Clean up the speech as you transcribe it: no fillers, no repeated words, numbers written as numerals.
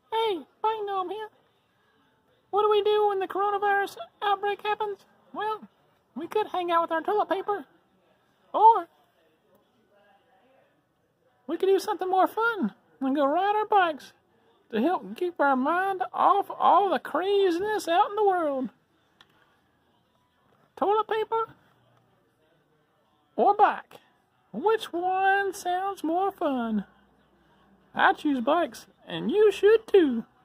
Hey, Bike Gnome here. What do we do when the coronavirus outbreak happens? Well, we could hang out with our toilet paper. Or we could do something more fun and go ride our bikes to help keep our mind off all the craziness out in the world. Toilet paper or bike? Which one sounds more fun? I choose bikes, and you should too.